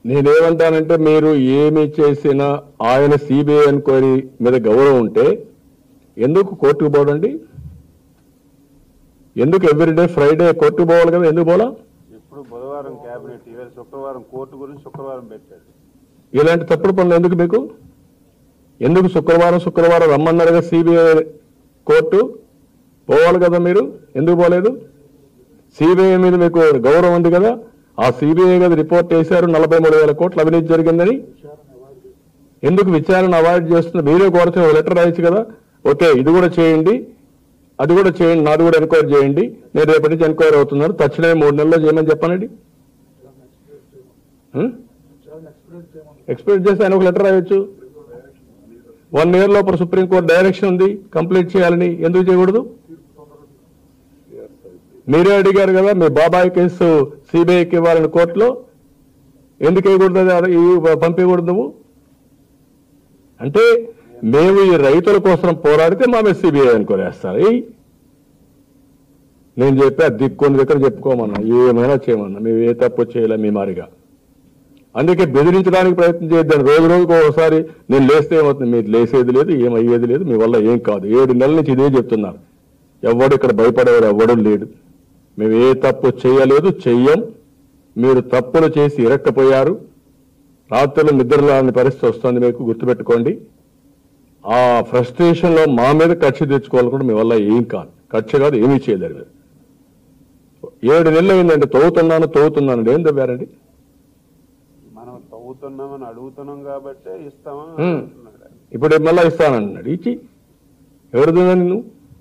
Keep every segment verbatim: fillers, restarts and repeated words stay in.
నేనేమంటానంటే మీరు ఏమి చేసినా ఆయన సిబిఐ ఎంక్వైరీ మీద గౌరవం ఉంటే ఎందుకు కోర్టుకు పోడండి? ఎందుకు ఎవ్రీడే ఫ్రైడే కోర్టుకు పోవాలి కదా? ఎందుకు పోలా? ఇప్పుడు బుధవారం కేబినెట్, ఇవాళ శుక్రవారం కోర్టు గురించి శుక్రవారం పెట్టాడు. ఇలాంటి తప్పుడు పనులు ఎందుకు మీకు? ఎందుకు శుక్రవారం శుక్రవారం రమ్మన్నారుగా సిబిఐ కోర్టు? పోవాలి కదా మీరు, ఎందుకు పోలేదు? సిబిఐ మీద మీకు గౌరవం ఉంది కదా, ఆ సిబిఐ కదా రిపోర్ట్ చేశారు నలభై మూడు వేల కోట్ల అవినీతి జరిగిందని. ఎందుకు విచారణ అవాయిడ్ చేస్తున్న? మీరే కోరితే ఒక లెటర్ రాయొచ్చు కదా, ఓకే ఇది కూడా చేయండి అది కూడా చేయండి, నాది కూడా ఎంక్వైరీ చేయండి, నేను రేపటి నుంచి ఎంక్వైరీ అవుతున్నాను, తక్షణమే మూడు నెలల్లో చేయమని చెప్పనండి. ఎక్స్పెక్ట్ చేస్తే ఆయన ఒక లెటర్ రాయొచ్చు. వన్ ఇయర్ లోపల సుప్రీంకోర్టు డైరెక్షన్ ఉంది కంప్లీట్ చేయాలని, ఎందుకు చేయకూడదు? మీరే అడిగారు కదా మీ బాబాయ్ కేసు సిబిఐకి ఇవ్వాలని కోర్టులో, ఎందుకు వేయకూడదు? ఈ పంపించకూడదు నువ్వు అంటే మేము ఈ రైతుల కోసం పోరాడితే మా మీద సిబిఐ ఎంక్వైరీ వేస్తారు. నేను చెప్పా దిక్కొని దగ్గర చెప్పుకోమన్నా, ఏమైనా చేయమన్నా, మేము ఏ తప్పు చేయలే మీ మారిగా. అందుకే బెదిరించడానికి ప్రయత్నం చేయొద్దని. రోజు రోజుకు ఒకసారి నేను లేస్తే ఏమవుతుంది? మీరు లేసేది లేదు, ఏమయ్యేది లేదు, మీ వల్ల ఏం కాదు. ఏడు నెలల నుంచి ఇదే చెప్తున్నారు. ఎవడు ఇక్కడ భయపడేవాడు ఎవడు లేడు. మేము ఏ తప్పు చేయలేదు, చెయ్యం. మీరు తప్పులు చేసి ఇరక్కపోయారు, రాత్రులు నిద్రలాని పరిస్థితి వస్తుంది మీకు, గుర్తుపెట్టుకోండి. ఆ ఫ్రస్ట్రేషన్ లో మా మీద కక్ష తెచ్చుకోవాలి కూడా మీ వల్ల ఏం కాదు, కక్ష కాదు, ఏమీ చేయలేరు మీరు. ఏడు నెలలు అయిందండి తవ్వుతున్నాను తవ్వుతున్నాను, ఏం తవ్వారండి? మనం తవ్వుతున్నామని అడుగుతున్నాం కాబట్టి ఇస్తామని. ఇప్పుడు మళ్ళా ఇస్తానన్నాడు, ఇచ్చి ఎవరిదా నిన్ను?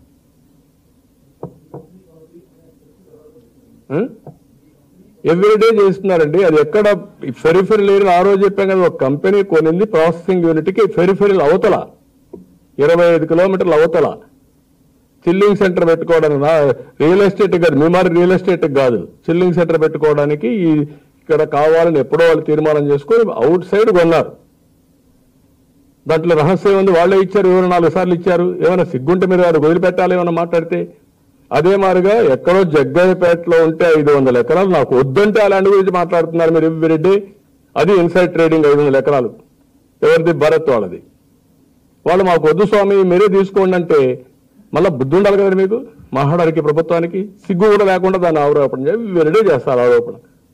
ఎవ్రీడే చేస్తున్నారండి. అది ఎక్కడ ఫెరిఫెరల్ ఏరియా? ఆ రోజు చెప్పాం కదా, ఒక కంపెనీ కొనింది ప్రాసెసింగ్ యూనిట్కి ఫెరిఫెరల్ అవతల ఇరవై ఐదు కిలోమీటర్ల అవతల చిల్లింగ్ సెంటర్ పెట్టుకోవడానికి. రియల్ ఎస్టేట్ కాదు, మీమారి రియల్ ఎస్టేట్ కాదు, చిల్లింగ్ సెంటర్ పెట్టుకోవడానికి ఇక్కడ కావాలని ఎప్పుడో వాళ్ళు తీర్మానం చేసుకొని అవుట్ సైడ్ కొన్నారు. దాంట్లో రహస్యం ఉంది, వాళ్ళే ఇచ్చారు, ఎవరు నాలుగు సార్లు ఇచ్చారు. ఏమైనా సిగ్గుంటే మీరు వాడు వదిలిపెట్టాలి ఏమైనా మాట్లాడితే. అదే మాదిరిగా ఎక్కడో జగ్గయ్యపేటలో ఉంటే ఐదు వందల ఎకరాలు నాకు వద్దంటే అలాంటి గురించి మాట్లాడుతున్నారు మీరు ఎవ్రీడే. అది ఇన్సైడ్ ట్రేడింగ్ ఐదు వందల ఎకరాలు ఎవరిది? భరత్ వాళ్ళది. వాళ్ళు మాకు వద్దు స్వామి మీరే తీసుకోండి అంటే మళ్ళీ బుద్ధి ఉండాలి కదా మీకు, మాట్లాడడానికి ప్రభుత్వానికి సిగ్గు కూడా లేకుండా దాన్ని ఆరోపణ ఎవ్రీడే చేస్తారు. ఆరోపణ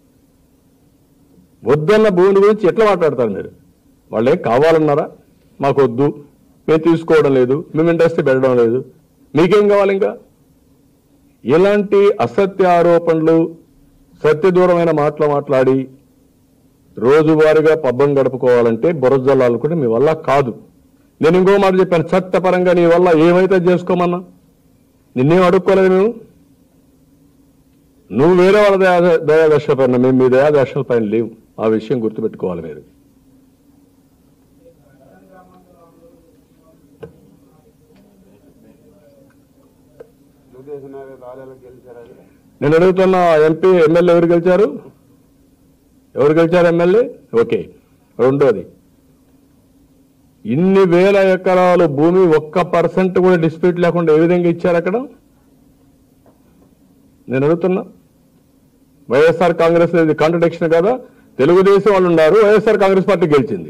వద్దన్న భూమి గురించి ఎట్లా మాట్లాడతారు మీరు? వాళ్ళేం కావాలన్నారా? మాకు వద్దు, మేము తీసుకోవడం లేదు, మేము ఇండస్ట్రీ పెట్టడం లేదు, మీకేం కావాలి ఇంకా? ఇలాంటి అసత్య ఆరోపణలు, సత్యదూరమైన మాటలు మాట్లాడి రోజువారీగా పబ్బం గడుపుకోవాలంటే బురజల్లాలు కూడా మీ వల్ల కాదు. నేను ఇంకో మాట చెప్పాను, చట్టపరంగా నీ వల్ల ఏమైతే చేసుకోమన్నా, నిన్నేం అడుక్కోలేదు మేము. నువ్వు వేరే వాళ్ళ దయా దయాదర్శల పైన, మేము మీ దయాదర్శల పైన లేవు. ఆ విషయం గుర్తుపెట్టుకోవాలి మీరు. నేను అడుగుతున్నా, ఎంపీ ఎమ్మెల్యే ఎవరు గెలిచారు? ఎవరు గెలిచారు ఎమ్మెల్యే? ఓకే. రెండోది, ఇన్ని వేల ఎకరాలు భూమి ఒక్క పర్సెంట్ కూడా డిస్ప్యూట్ లేకుండా ఏ విధంగా ఇచ్చారు అక్కడ? నేను అడుగుతున్నా. వైఎస్ఆర్ కాంగ్రెస్ ఇది కాంట్రడిక్షన్ కదా. తెలుగుదేశం వాళ్ళు ఉన్నారు, వైఎస్ఆర్ కాంగ్రెస్ పార్టీ గెలిచింది.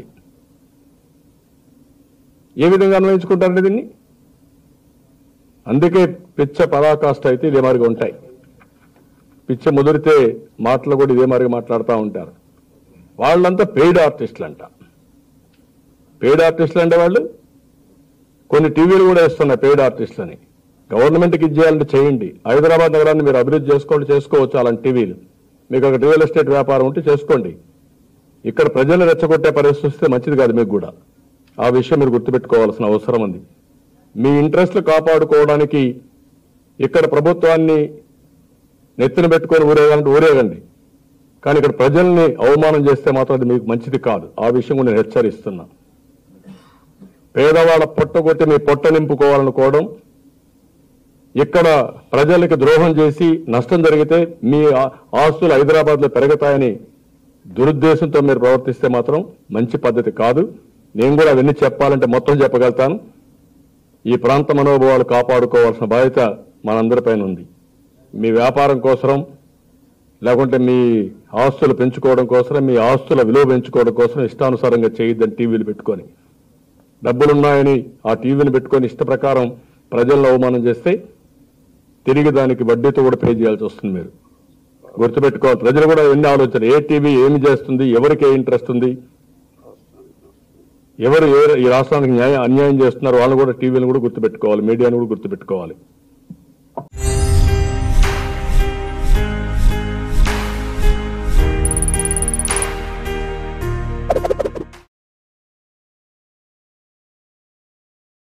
ఏ విధంగా అన్వయించుకుంటారండి దీన్ని? అందుకే పిచ్చ పరాకాష్ట అయితే ఇదే మారిగా ఉంటాయి. పిచ్చ ముదిరితే మాటలు కూడా ఇదే మారిగా మాట్లాడుతూ ఉంటారు. వాళ్ళంతా పెయిడ్ ఆర్టిస్టులు అంట. పెయిడ్ ఆర్టిస్టులు అంటే వాళ్ళు కొన్ని టీవీలు కూడా ఇస్తున్నాయి పెయిడ్ ఆర్టిస్టులని. గవర్నమెంట్కి ఇచ్చేయాలంటే చేయండి. హైదరాబాద్ నగరాన్ని మీరు అభివృద్ధి చేసుకోండి, చేసుకోవచ్చు అలాంటి టీవీలు. మీకు ఒక రియల్ ఎస్టేట్ వ్యాపారం ఉంటే చేసుకోండి. ఇక్కడ ప్రజలు రెచ్చగొట్టే పరిస్థితి వస్తే మంచిది కాదు మీకు కూడా. ఆ విషయం మీరు గుర్తుపెట్టుకోవాల్సిన అవసరం ఉంది. మీ ఇంట్రెస్ట్లు కాపాడుకోవడానికి ఇక్కడ ప్రభుత్వాన్ని నెత్తిన పెట్టుకొని ఊరేగాలంటే ఊరేగండి, కానీ ఇక్కడ ప్రజల్ని అవమానం చేస్తే మాత్రం అది మీకు మంచిది కాదు. ఆ విషయం కూడా నేను హెచ్చరిస్తున్నా. పేదవాళ్ళ పొట్ట కొట్టి మీ పొట్ట నింపుకోవాలనుకోవడం, ఇక్కడ ప్రజలకి ద్రోహం చేసి నష్టం జరిగితే మీ ఆస్తులు హైదరాబాద్లో పెరుగుతాయని దురుద్దేశంతో మీరు ప్రవర్తిస్తే మాత్రం మంచి పద్ధతి కాదు. నేను కూడా అవన్నీ చెప్పాలంటే మొత్తం చెప్పగలుగుతాను. ఈ ప్రాంత మనోభావాలు కాపాడుకోవాల్సిన బాధ్యత మనందరిపైన ఉంది. మీ వ్యాపారం కోసం లేకుంటే మీ ఆస్తులు పెంచుకోవడం కోసం, మీ ఆస్తుల విలువ పెంచుకోవడం కోసం ఇష్టానుసారంగా చేయొద్దని టీవీలు పెట్టుకొని, డబ్బులున్నాయని ఆ టీవీని పెట్టుకొని ఇష్ట ప్రకారం ప్రజలను అవమానం చేస్తే తిరిగి దానికి వడ్డీతో కూడా పే చేయాల్సి వస్తుంది. మీరు గుర్తుపెట్టుకోవాలి. ప్రజలు కూడా ఎన్ని ఆలోచన, ఏ టీవీ ఏమి చేస్తుంది, ఎవరికి ఏ ఇంట్రెస్ట్ ఉంది, ఎవరు ఏ ఈ రాష్ట్రానికి న్యాయం అన్యాయం చేస్తున్నారు, వాళ్ళని కూడా టీవీని కూడా గుర్తుపెట్టుకోవాలి, మీడియాను కూడా గుర్తుపెట్టుకోవాలి.